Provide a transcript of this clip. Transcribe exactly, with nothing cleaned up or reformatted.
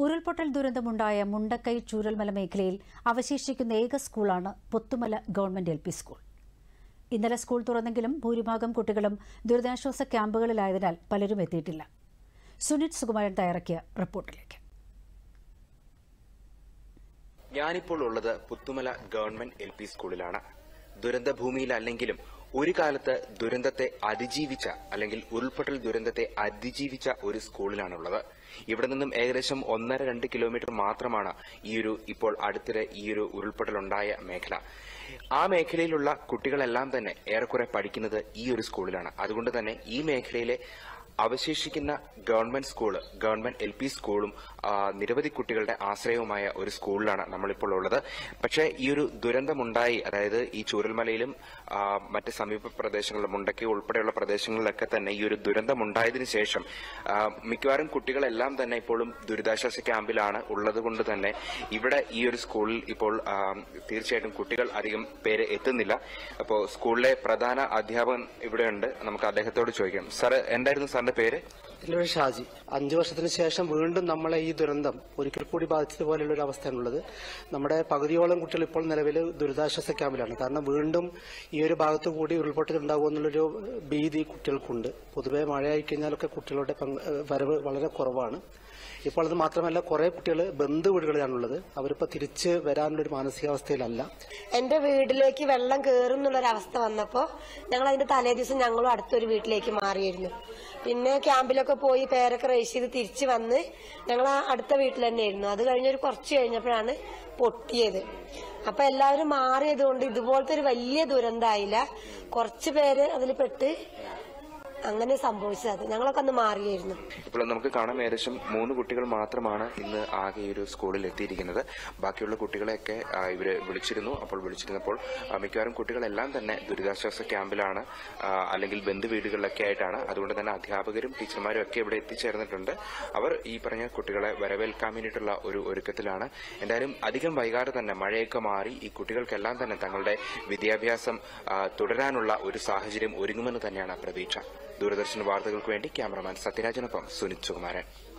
ഉരുൾപൊട്ടൽ ദുരന്തമുണ്ടായ മുണ്ടക്കൈ ചൂരൽമല മേഖലയിൽ അവശേഷിക്കുന്ന ഏക സ്കൂളാണ് Puthumala government L P school. ഇന്നലെ സ്കൂൾ തുറന്നെങ്കിലും ഭൂരിഭാഗം കുട്ടികളും ദുരിതാശ്വാസ ക്യാമ്പുകളിലായതിനാൽ പലരും എത്തിയിട്ടില്ല. സുനിത് സുകുമാരൻ തയ്യാറാക്കിയ റിപ്പോർട്ടിലേക്ക്. ഞാനിപ്പോൾ ഉള്ളത് പുത്തുമല ഗവൺമെന്റ് എൽ പി സ്കൂളിലാണ്. ദുരന്തഭൂമിയിലല്ലെങ്കിലും ഒരു കാലത്ത് ദുരന്തത്തെ അതിജീവിച്ച അല്ലെങ്കിൽ ഉരുൾപൊട്ടൽ ദുരന്തത്തെ അതിജീവിച്ച ഒരു സ്കൂളിലാണുള്ളത്. ഇവിടെ നിന്നും ഏകദേശം ഒന്നര രണ്ട് കിലോമീറ്റർ മാത്രമാണ് ഈ ഒരു ഇപ്പോൾ അടുത്തിടെ ഈ ഒരു ഉരുൾപൊട്ടലുണ്ടായ മേഖല. ആ മേഖലയിലുള്ള കുട്ടികളെല്ലാം തന്നെ ഏറെക്കുറെ പഠിക്കുന്നത് ഈ ഒരു സ്കൂളിലാണ്. അതുകൊണ്ട് തന്നെ ഈ മേഖലയിലെ അവശേഷിക്കുന്ന government school government L P സ്കൂളും നിരവധി കുട്ടികളുടെ ആശ്രയവുമായ ഒരു സ്കൂളിലാണ് നമ്മളിപ്പോൾ ഉള്ളത്. പക്ഷേ ഈ ഒരു ദുരന്തമുണ്ടായി, അതായത് ഈ ചൂരൽമലയിലും മറ്റ് സമീപ പ്രദേശങ്ങളിലും മുണ്ടക്കൈ ഉൾപ്പെടെയുള്ള പ്രദേശങ്ങളിലൊക്കെ തന്നെ ഈ ഒരു ദുരന്തമുണ്ടായതിനു ശേഷം മിക്കവാറും കുട്ടികളെല്ലാം തന്നെ ഇപ്പോഴും ദുരിതാശ്വാസ ക്യാമ്പിലാണ് ഉള്ളത്. കൊണ്ട് തന്നെ ഇവിടെ ഈ ഒരു സ്കൂളിൽ ഇപ്പോൾ തീർച്ചയായിട്ടും കുട്ടികൾ അധികം പേര് എത്തുന്നില്ല. അപ്പോൾ സ്കൂളിലെ പ്രധാന അധ്യാപകൻ ഇവിടെയുണ്ട്. നമുക്ക് അദ്ദേഹത്തോട് ചോദിക്കാം. സാർ, എന്തായിരുന്നു സാറിന്റെ പേര്? ഷാജി. അഞ്ചു വർഷത്തിന് ശേഷം വീണ്ടും നമ്മളെ ഈ ദുരന്തം ഒരിക്കൽ കൂടി ബാധിച്ചതുപോലെയുള്ള ഒരു അവസ്ഥയാണുള്ളത്. നമ്മുടെ പകുതിയോളം കുട്ടികൾ ഇപ്പോൾ നിലവിൽ ദുരിതാശ്വാസ ക്യാമ്പിലാണ്. കാരണം വീണ്ടും ഈ ഒരു ഭാഗത്തു കൂടി ഉരുൾപൊട്ടൽ ഉണ്ടാകും എന്നുള്ളൊരു ഭീതി കുട്ടികൾക്കുണ്ട്. പൊതുവെ മഴയായി കഴിഞ്ഞാലൊക്കെ കുട്ടികളുടെ വരവ് വളരെ കുറവാണ്. ഇപ്പോൾ അത് മാത്രമല്ല, കുറെ കുട്ടികൾ ബന്ധു വീടുകളിലാണുള്ളത്. അവരിപ്പോ തിരിച്ച് വരാനുള്ളൊരു മാനസികാവസ്ഥയിലല്ല. എന്റെ വീട്ടിലേക്ക് വെള്ളം കയറും എന്നുള്ളൊരവസ്ഥ വന്നപ്പോ ഞങ്ങൾ അതിന്റെ തലേ ദിവസം ഞങ്ങളും അടുത്തൊരു വീട്ടിലേക്ക് മാറിയിരുന്നു. പിന്നെ ക്യാമ്പിലൊക്കെ പോയി പേരൊക്കെ രജിസ്റ്റർ ചെയ്ത് തിരിച്ചു വന്ന് ഞങ്ങൾ അടുത്ത വീട്ടിൽ തന്നെയായിരുന്നു. അത് കഴിഞ്ഞൊരു കുറച്ച് കഴിഞ്ഞപ്പോഴാണ് പൊട്ടിയത്. അപ്പൊ എല്ലാവരും മാറിയത് കൊണ്ട് ഇതുപോലത്തെ ഒരു വലിയ ദുരന്തമായില്ല. കുറച്ചു പേര് അതിൽ പെട്ട് അങ്ങനെ സംഭവിച്ചത്. ഞങ്ങളൊക്കെ അന്ന് മാറിയായിരുന്നു. ഇപ്പോൾ നമുക്ക് കാണാം, ഏകദേശം മൂന്ന് കുട്ടികൾ മാത്രമാണ് ഇന്ന് ആകെ ഒരു സ്കൂളിൽ എത്തിയിരിക്കുന്നത്. ബാക്കിയുള്ള കുട്ടികളെയൊക്കെ ഇവര് വിളിച്ചിരുന്നു. അപ്പോൾ വിളിച്ചിരുന്നപ്പോൾ മിക്കവാറും കുട്ടികളെല്ലാം തന്നെ ദുരിതാശ്വാസ ക്യാമ്പിലാണ്, അല്ലെങ്കിൽ ബന്ധു വീടുകളിലൊക്കെ ആയിട്ടാണ്. അതുകൊണ്ട് തന്നെ അധ്യാപകരും ടീച്ചർമാരും ഒക്കെ ഇവിടെ എത്തിച്ചേർന്നിട്ടുണ്ട്. അവർ ഈ പറഞ്ഞ കുട്ടികളെ വരവേൽക്കാൻ വേണ്ടിയിട്ടുള്ള ഒരു ഒരുക്കത്തിലാണ്. എന്തായാലും അധികം വൈകാതെ തന്നെ മഴയൊക്കെ മാറി ഈ കുട്ടികൾക്കെല്ലാം തന്നെ തങ്ങളുടെ വിദ്യാഭ്യാസം തുടരാനുള്ള ഒരു സാഹചര്യം ഒരുങ്ങുമെന്ന് തന്നെയാണ് പ്രതീക്ഷ. ദൂരദർശൻ വാർത്തകൾക്ക് വേണ്ടി ക്യാമറമാൻ സത്യരാജനൊപ്പം സുനിത് സുകുമാരൻ.